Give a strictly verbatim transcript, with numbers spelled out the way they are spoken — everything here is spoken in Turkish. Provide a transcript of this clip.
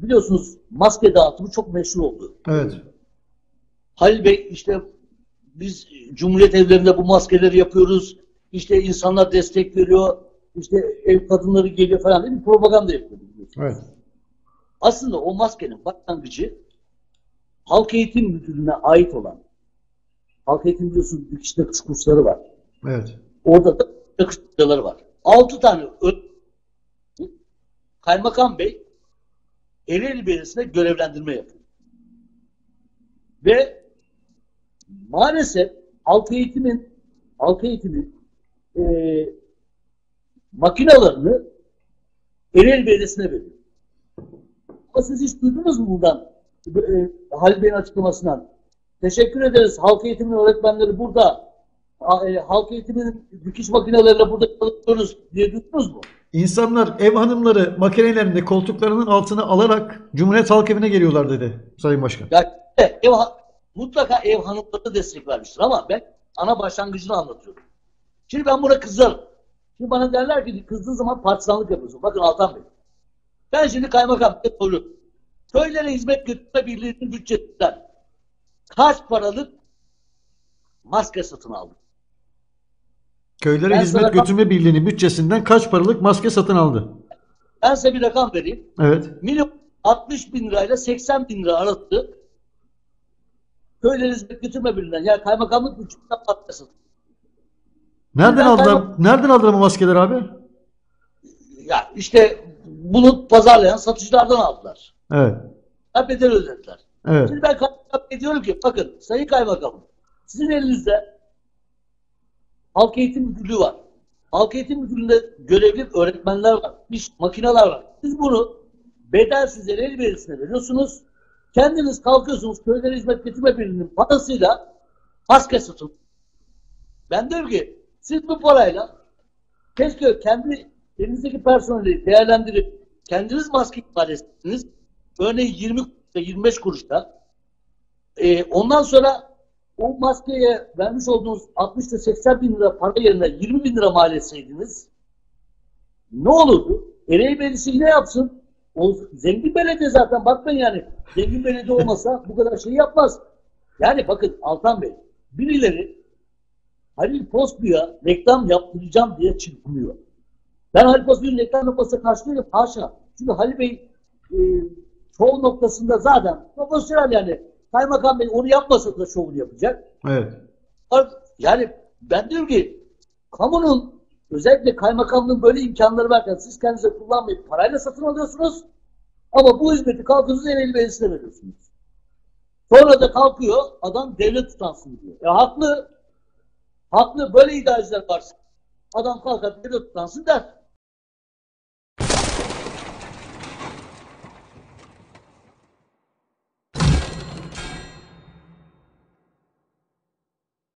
biliyorsunuz maske dağıtımı çok meşhur oldu. Evet. Halil Bey işte biz Cumhuriyet evlerinde bu maskeleri yapıyoruz. İşte insanlar destek veriyor. İşte ev kadınları geliyor falan diye bir propaganda yapıyor. Evet. Aslında o maskenin başlangıcı Halk Eğitim Müdürlüğü'ne ait olan, Halk Eğitim biliyorsunuz dikiş nakış kursları var. Evet. Orada da nakış hocaları var. Altı tane Kaymakam Bey Ereğli Belediyesi'ne görevlendirme yapıyor. Ve maalesef halk eğitimin halk eğitimin e, makinalarını Ereğli Belediyesi'ne veriyor. Ama siz hiç duydunuz mu buradan e, Halil Bey'in açıklamasından? Teşekkür ederiz. Halk eğitimin öğretmenleri burada. E, halk eğitimin dikiş makineleriyle burada çalışıyoruz diye duydunuz mu? İnsanlar ev hanımları makinelerini koltuklarının altına alarak Cumhuriyet Halk Evi'ne geliyorlar dedi Sayın Başkan. Ya, ev, mutlaka ev hanımları destek vermiştir ama ben ana başlangıcını anlatıyorum. Şimdi ben buna kızarım. Şimdi bana derler ki kızdığın zaman partisanlık yapıyorsun. Bakın Altan Bey. Ben şimdi kaymakam soruyorum. Köylere hizmet götürme birliğinin bütçesinden kaç paralık maske satın aldı? Köylere Ben Hizmet rakam, Götürme Birliği'nin bütçesinden kaç paralık maske satın aldı? Ben size bir rakam vereyim. Evet. Minimum altmış bin lirayla seksen bin lira arası köylere hizmet götürme birliğinden. Yani kaymakamlık bütçesinden maske satın. Nereden aldılar? Kaymak... Nereden aldılar bu maskeler abi? Ya işte bunu pazarlayan satıcılardan aldılar. Evet. Ha, bedel ödediler. Evet. Şimdi ben kaymakam diyorum ki bakın Sayın Kaymakamım sizin elinizde Halk Eğitim Müdürlüğü var. Halk Eğitim Müdürlüğü'nde görevli öğretmenler var. İş, makineler var. Siz bunu bedelsiz Ereğli Belediyesi'ne veriyorsunuz. Kendiniz kalkıyorsunuz Köylere Hizmet Getirme Birliği'nin parasıyla maske satın. Ben diyorum ki siz bu parayla keşke kendi elinizdeki personeli değerlendirip kendiniz maske imal etsiniz. Örneğin yirmi kuruşta, yirmi beş kuruşta. Ee, ondan sonra o maskeye vermiş olduğunuz altmış ile seksen bin lira para yerine yirmi bin lira mal etseydiniz ne olurdu? Ereğli Belediyesi ne yapsın? O zengin belediye zaten bakmayın yani. Zengin belediye olmasa bu kadar şey yapmaz. Yani bakın Altan Bey birileri Halil Posplu'ya reklam yaptıracağım diye çırpınıyor. Ben Halil Posplu'nun reklam yapmasına karşı değilim. Haşa. Çünkü Halil Bey e, çoğu noktasında zaten profesyonel yani. Kaymakam Bey onu yapmasa da şovunu yapacak. Evet. Yani ben diyorum ki kamunun özellikle kaymakamlığın böyle imkanları varken siz kendinize kullanmayıp parayla satın alıyorsunuz ama bu hizmeti kalkıyorsunuz Ereğli Belediyesi'ne veriyorsunuz. Sonra da kalkıyor adam devlet tutansın diyor. E haklı. Haklı böyle idareciler varsa adam kalkar devlet tutansın der.